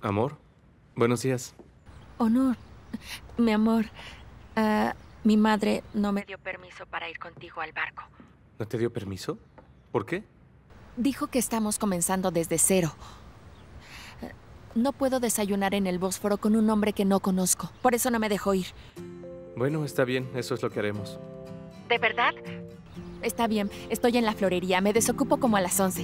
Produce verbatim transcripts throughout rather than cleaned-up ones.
Amor, buenos días. Honor, mi amor, uh, mi madre no me dio permiso para ir contigo al barco. ¿No te dio permiso? ¿Por qué? Dijo que estamos comenzando desde cero. Uh, no puedo desayunar en el Bósforo con un hombre que no conozco. Por eso no me dejó ir. Bueno, está bien. Eso es lo que haremos. ¿De verdad? Está bien. Estoy en la florería. Me desocupo como a las once.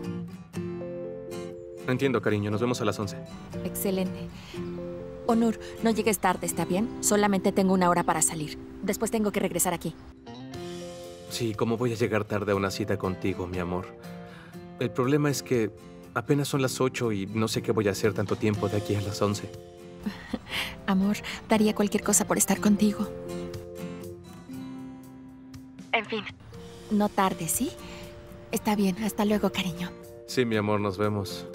Entiendo, cariño. Nos vemos a las once. Excelente. Onur, no llegues tarde, ¿está bien? Solamente tengo una hora para salir. Después tengo que regresar aquí. Sí, ¿cómo voy a llegar tarde a una cita contigo, mi amor? El problema es que apenas son las ocho y no sé qué voy a hacer tanto tiempo de aquí a las once. Amor, daría cualquier cosa por estar contigo. En fin, no tardes, ¿sí? Está bien, hasta luego, cariño. Sí, mi amor, nos vemos.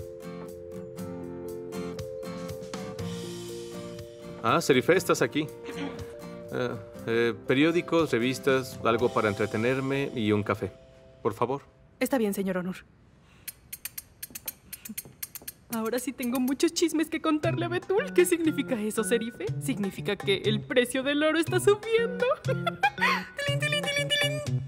Ah, Serife, estás aquí. Uh, eh, periódicos, revistas, algo para entretenerme y un café. Por favor. Está bien, señor Onur. Ahora sí tengo muchos chismes que contarle a Betul. ¿Qué significa eso, Serife? Significa que el precio del oro está subiendo. ¡Tilín, tilín, tilín, tilín!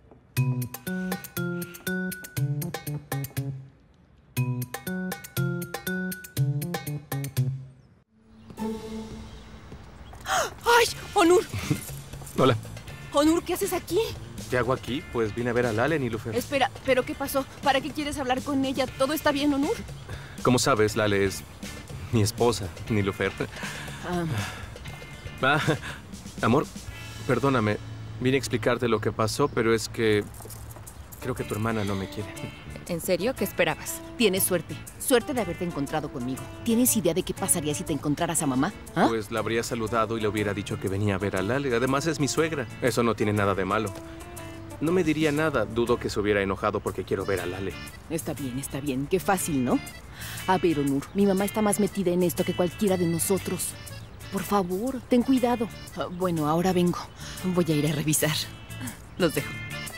¡Ay! ¡Onur! Hola. Onur, ¿qué haces aquí? ¿Qué hago aquí? Pues vine a ver a Lale, Nilufer. Espera, ¿pero qué pasó? ¿Para qué quieres hablar con ella? ¿Todo está bien, Onur? Como sabes, Lale es mi esposa, Nilufer. Ah. Ah, amor, perdóname. Vine a explicarte lo que pasó, pero es que creo que tu hermana no me quiere. ¿En serio? ¿Qué esperabas? Tienes suerte. Suerte de haberte encontrado conmigo. ¿Tienes idea de qué pasaría si te encontraras a mamá? ¿Ah? Pues la habría saludado y le hubiera dicho que venía a ver a Lale. Además, es mi suegra. Eso no tiene nada de malo. No me diría nada. Dudo que se hubiera enojado porque quiero ver a Lale. Está bien, está bien. Qué fácil, ¿no? A ver, Onur, mi mamá está más metida en esto que cualquiera de nosotros. Por favor, ten cuidado. Uh, bueno, ahora vengo. Voy a ir a revisar. Los dejo.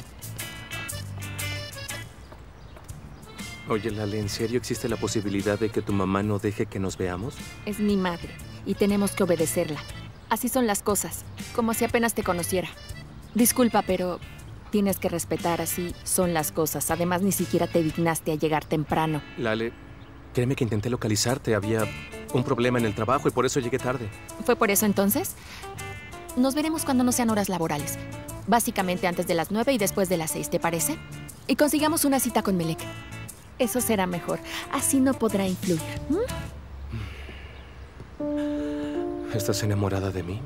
Oye, Lale, ¿en serio existe la posibilidad de que tu mamá no deje que nos veamos? Es mi madre y tenemos que obedecerla. Así son las cosas, como si apenas te conociera. Disculpa, pero tienes que respetar, así son las cosas. Además, ni siquiera te dignaste a llegar temprano. Lale, créeme que intenté localizarte. Había un problema en el trabajo y por eso llegué tarde. ¿Fue por eso entonces? Nos veremos cuando no sean horas laborales. Básicamente antes de las nueve y después de las seis, ¿te parece? Y consigamos una cita con Melek. Eso será mejor. Así no podrá influir. ¿Mm? ¿Estás enamorada de mí?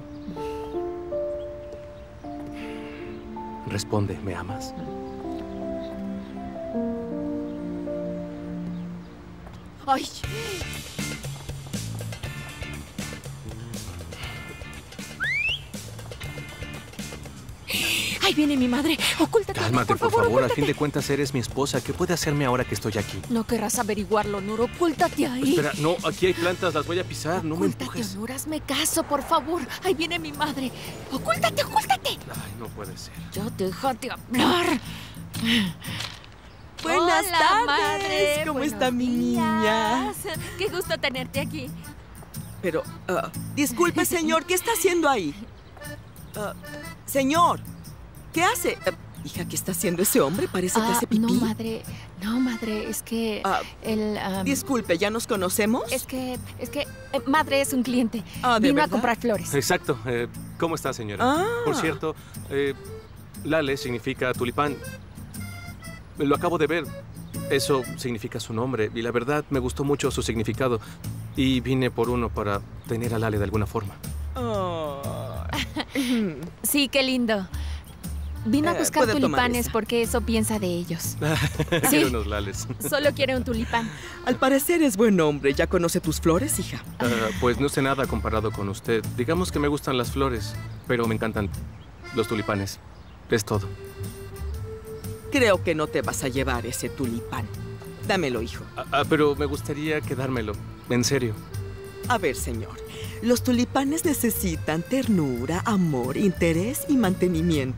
Responde, ¿me amas? ¡Ay! ¡Ahí viene mi madre! ¡Ocúltate! Cálmate, por por favor. favor. Ocúltate. Al fin de cuentas, eres mi esposa. ¿Qué puede hacerme ahora que estoy aquí? No querrás averiguarlo, Onur. Ocúltate ahí. Espera, no, aquí hay plantas, las voy a pisar. No me Ocúltate, empujes. Onur. Hazme caso, por favor. Ahí viene mi madre. ¡Ocúltate, ocúltate! Ay, no puede ser. Ya déjate hablar. Buenas Hola, tardes. madre. ¿Cómo Buenos está mi niña? días. Qué gusto tenerte aquí. Pero, uh, disculpe, señor, ¿qué está haciendo ahí? Uh, señor, ¿qué hace? Uh, hija, ¿qué está haciendo ese hombre? Parece que Ah, hace pipí. no, madre. No, madre, es que Ah, el... um, Disculpe, ¿ya nos conocemos? es que, es que, eh, madre es un cliente. Ah, ¿de Vino a verdad? comprar flores. Exacto. Eh, ¿Cómo está, señora? Ah. Por cierto, eh, Lale significa tulipán. Lo acabo de ver. Eso significa su nombre. Y la verdad, me gustó mucho su significado. Y vine por uno para tener a Lale de alguna forma. Oh. Sí, qué lindo. Vino a Eh, buscar puede tomar tulipanes esa. porque eso piensa de ellos. Sí. Quiero unos Lales. Solo quiere un tulipán. Al parecer es buen hombre. ¿Ya conoce tus flores, hija? Ah, pues no sé nada comparado con usted. Digamos que me gustan las flores, pero me encantan los tulipanes. Es todo. Creo que no te vas a llevar ese tulipán. Dámelo, hijo. Ah, ah, pero me gustaría quedármelo. En serio. A ver, señor. Los tulipanes necesitan ternura, amor, interés y mantenimiento.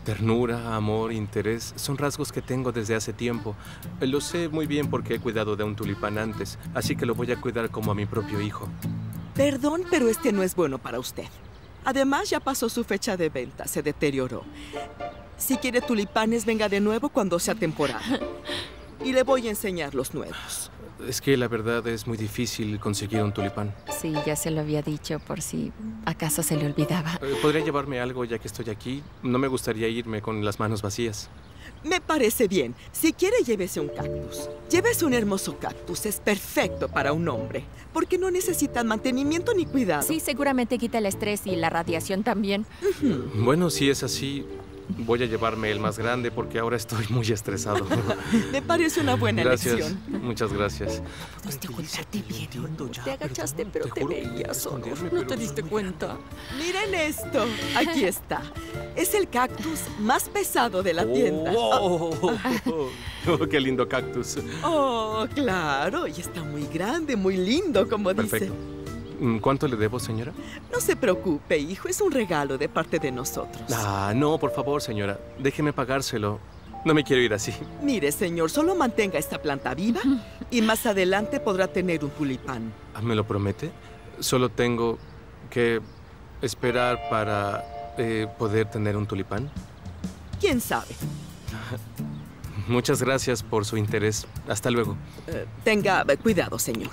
Ternura, amor, interés, son rasgos que tengo desde hace tiempo. Lo sé muy bien porque he cuidado de un tulipán antes, así que lo voy a cuidar como a mi propio hijo. Perdón, pero este no es bueno para usted. Además, ya pasó su fecha de venta, se deterioró. Si quiere tulipanes, venga de nuevo cuando sea temporada. Y le voy a enseñar los nuevos. Es que la verdad es muy difícil conseguir un tulipán. Sí, ya se lo había dicho por si acaso se le olvidaba. Eh, ¿Podría llevarme algo ya que estoy aquí? No me gustaría irme con las manos vacías. Me parece bien. Si quiere, llévese un cactus. Llévese un hermoso cactus. Es perfecto para un hombre. Porque no necesitan mantenimiento ni cuidado. Sí, seguramente quita el estrés y la radiación también. Ujú. Bueno, si es así, voy a llevarme el más grande porque ahora estoy muy estresado. Me parece una buena Gracias, elección. muchas gracias. Pudiste ocultarte bien, Honor. ya, Te agachaste, perdón, pero te te juro que veías, quería Honor. esconderme, No pero te soy diste muy cuenta. Miren esto. Aquí está. Es el cactus más pesado de la tienda. Oh, oh, oh, oh, qué lindo cactus. Oh, claro. Y está muy grande, muy lindo, como dice. Perfecto. ¿Cuánto le debo, señora? No se preocupe, hijo. Es un regalo de parte de nosotros. Ah, no, por favor, señora. Déjeme pagárselo. No me quiero ir así. Mire, señor, solo mantenga esta planta viva y más adelante podrá tener un tulipán. ¿Me lo promete? Solo tengo que esperar para eh, poder tener un tulipán. ¿Quién sabe? Muchas gracias por su interés. Hasta luego. Eh, tenga eh, cuidado, señor.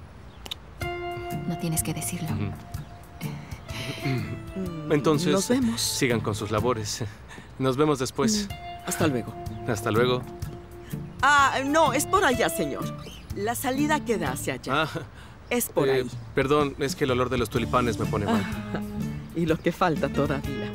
No tienes que decirlo. Ujú. Mm, Entonces, Nos vemos. sigan con sus labores. Nos vemos después. Hasta luego. Hasta luego. Ah, no, es por allá, señor. La salida queda hacia allá. Ah, Es por eh, ahí. perdón, es que el olor de los tulipanes me pone mal. Ah, y lo que falta todavía.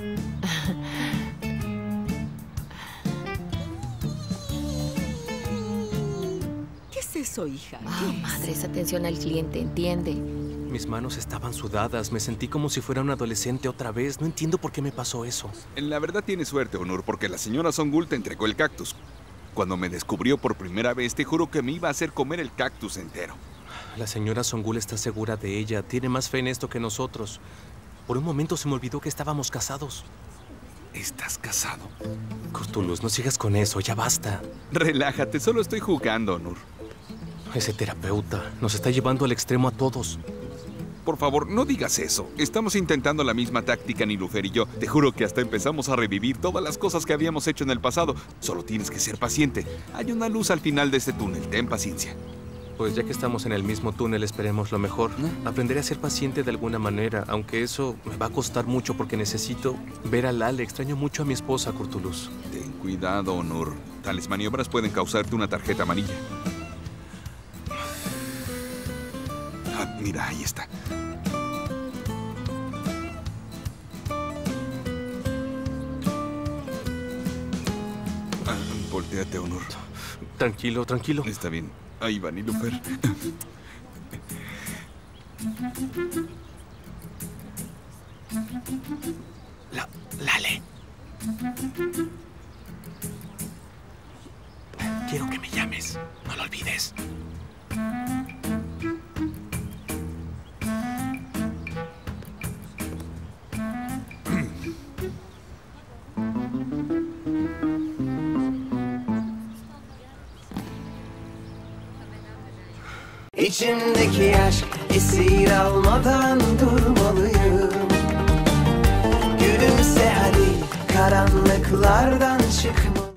¿Qué es eso, hija? ¿Qué Ah, es? madre, esa atención al cliente, entiende. Mis manos estaban sudadas. Me sentí como si fuera un adolescente otra vez. No entiendo por qué me pasó eso. En la verdad tienes suerte, Honor, porque la señora Songul te entregó el cactus. Cuando me descubrió por primera vez, te juro que me iba a hacer comer el cactus entero. La señora Songul está segura de ella. Tiene más fe en esto que nosotros. Por un momento se me olvidó que estábamos casados. ¿Estás casado? Cthulhu, no sigas con eso. Ya basta. Relájate, solo estoy jugando, Honor. Ese terapeuta nos está llevando al extremo a todos. Por favor, no digas eso. Estamos intentando la misma táctica, Nilufer y yo. Te juro que hasta empezamos a revivir todas las cosas que habíamos hecho en el pasado. Solo tienes que ser paciente. Hay una luz al final de este túnel. Ten paciencia. Pues ya que estamos en el mismo túnel, esperemos lo mejor. Aprenderé a ser paciente de alguna manera, aunque eso me va a costar mucho porque necesito ver a Lale. Extraño mucho a mi esposa, Cthulhu. Ten cuidado, Honor. Tales maniobras pueden causarte una tarjeta amarilla. Ah, mira, ahí está. Ah, voltéate, Honor. Tranquilo, tranquilo. Está bien. Ahí va, Nilufer. La, Lale. Quiero que me llames. No lo olvides. İçimdeki aşk esir almadan durmalıyım. Gülümse hadi karanlıklardan çıkma.